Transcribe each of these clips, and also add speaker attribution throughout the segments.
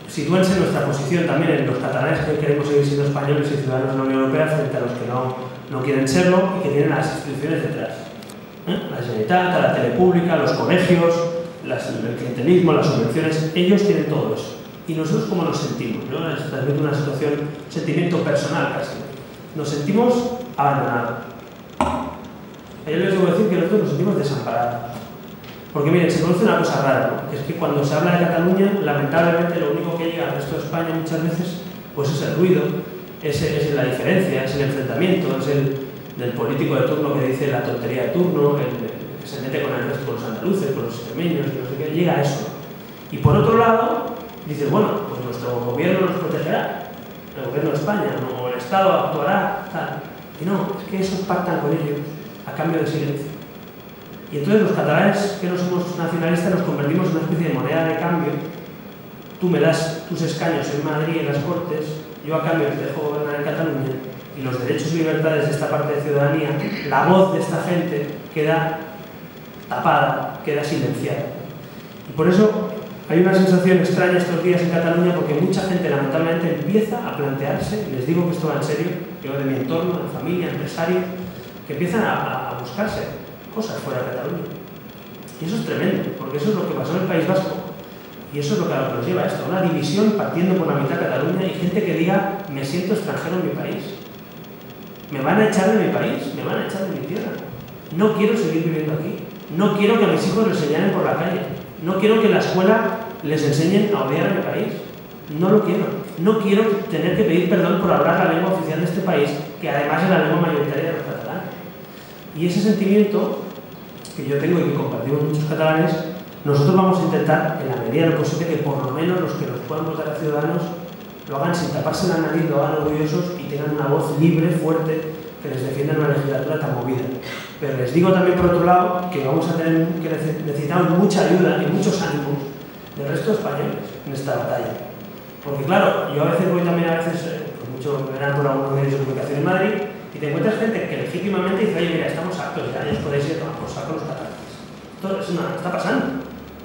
Speaker 1: sitúense en nuestra posición también en los catalanes que queremos seguir siendo españoles y ciudadanos de la Unión Europea frente a los que no quieren serlo y que tienen las instituciones detrás. La Generalitat, la tele pública, los colegios, el clientelismo, las subvenciones, ellos tienen todo eso. ¿Y nosotros cómo nos sentimos? ¿No? Les transmite una situación, un sentimiento personal casi. Nos sentimos abandonados. Yo les debo decir que nosotros nos sentimos desamparados. Porque miren, se conoce una cosa rara, ¿no? Que es que cuando se habla de Cataluña, lamentablemente lo único que llega al resto de España muchas veces pues es el ruido, es la diferencia, es el enfrentamiento, es el del político de turno que dice la tontería de turno, el que se mete con el resto, con los andaluces, con los extremeños, y no sé qué, llega a eso. Y por otro lado, dices, bueno, pues nuestro gobierno nos protegerá, el gobierno de España, o el Estado actuará, tal. Y no, es que esos pactan con ellos a cambio de silencio. Y entonces los catalanes que no somos nacionalistas nos convertimos en una especie de moneda de cambio. Tú me das tus escaños en Madrid, en las Cortes, yo a cambio te dejo gobernar en Cataluña, y los derechos y libertades de esta parte de ciudadanía, la voz de esta gente queda tapada, queda silenciada. Y por eso hay una sensación extraña estos días en Cataluña, porque mucha gente lamentablemente empieza a plantearse, y les digo que esto va en serio, yo de mi entorno, de familia, empresarios, que empiezan a buscarse cosas fuera de Cataluña. Y eso es tremendo, porque eso es lo que pasó en el País Vasco. Y eso es lo que nos lleva a esto, una división partiendo por la mitad de Cataluña y gente que diga, me siento extranjero en mi país. Me van a echar de mi país, me van a echar de mi tierra. No quiero seguir viviendo aquí. No quiero que a mis hijos les señalen por la calle. No quiero que en la escuela les enseñen a odiar a mi país. No lo quiero. No quiero tener que pedir perdón por hablar la lengua oficial de este país, que además es la lengua mayoritaria de los catalanes. Y ese sentimiento que yo tengo y que compartimos muchos catalanes, nosotros vamos a intentar, en la medida de lo posible, que por lo menos los que nos puedan votar a Ciudadanos lo hagan sin taparse la nariz, lo hagan orgullosos y tengan una voz libre, fuerte, que les defienda en una legislatura tan movida. Pero les digo también, por otro lado, que vamos a tener que necesitamos mucha ayuda y muchos ánimos del resto de españoles en esta batalla. Porque claro, yo a veces voy también, pues mucho verán por algunos medios de comunicación en Madrid, y te encuentras gente que legítimamente dice, oye, mira, estamos hartos ya, os podéis ir a tomar por saco los catalanes. Esto está pasando.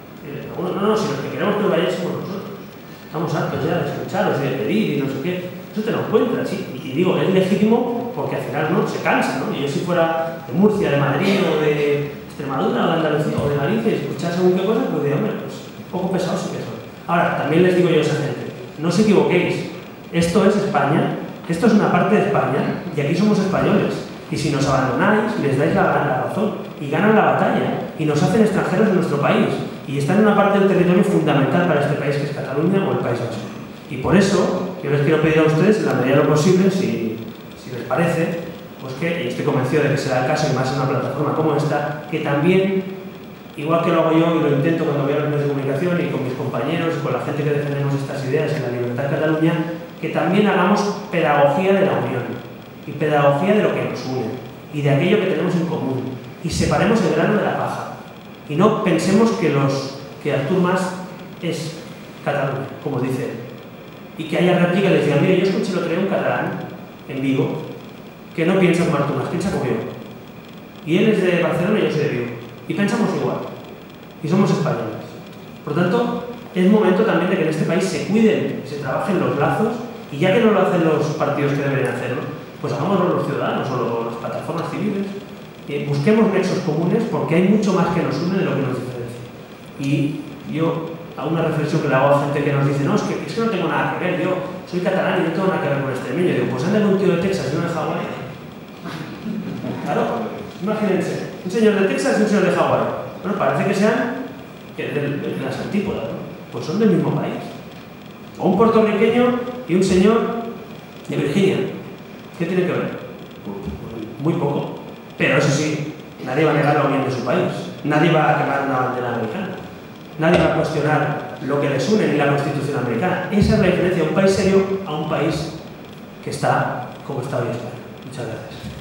Speaker 1: No, si los que queremos que os vayáis somos nosotros. Estamos hartos ya de escucharos y de pedir y no sé qué. Eso te lo encuentras, sí. Y digo, es legítimo porque al final no se cansa, ¿no? Y yo si fuera de Murcia, de Madrid o de Extremadura o de Andalucía o de Galicia y escuchar según qué cosas, pues digo, hombre, pues un poco pesados sí que son. Ahora, también les digo yo a esa gente, no os equivoquéis, esto es España. Esto es una parte de España y aquí somos españoles. Y si nos abandonáis, les dais la razón y ganan la batalla y nos hacen extranjeros de nuestro país y están en una parte del territorio fundamental para este país que es Cataluña o el País Vasco. Y por eso yo les quiero pedir a ustedes, en la medida de lo posible, si les parece, pues que, y estoy convencido de que será el caso y más en una plataforma como esta, que también, igual que lo hago yo y lo intento cuando voy a los medios de comunicación y con mis compañeros y con la gente que defendemos estas ideas en la libertad de Cataluña, que también hagamos pedagogía de la unión y pedagogía de lo que nos une y de aquello que tenemos en común y separemos el grano de la paja y no pensemos que Artur Mas es Cataluña, como dice él, y que haya réplica y le decía, mire, yo escuché lo que un catalán en Vigo que no piensa como Artur Mas, piensa como yo, y él es de Barcelona y yo soy de Vigo y pensamos igual y somos españoles. Por tanto, es momento también de que en este país se cuiden, se trabajen los lazos. Y ya que no lo hacen los partidos que deberían hacerlo, pues hagámoslo los ciudadanos o las plataformas civiles. Busquemos nexos comunes porque hay mucho más que nos une de lo que nos diferencia. Y yo hago una reflexión que le hago a gente que nos dice, no, es que no tengo nada que ver, yo soy catalán y no tengo nada que ver con extremeño. Y digo, pues anda con un tío de Texas y uno de Hawái. Claro, imagínense, un señor de Texas y un señor de Hawái. Bueno, parece que sean de las antípodas, ¿no? Pues son del mismo país. O un puertorriqueño y un señor de Virginia. ¿Qué tiene que ver? Muy poco. Pero eso sí, nadie va a negar la unión de su país. Nadie va a quemar una bandera americana. Nadie va a cuestionar lo que les une ni la Constitución americana. Esa es la diferencia de un país serio a un país que está como está hoy España. Muchas gracias.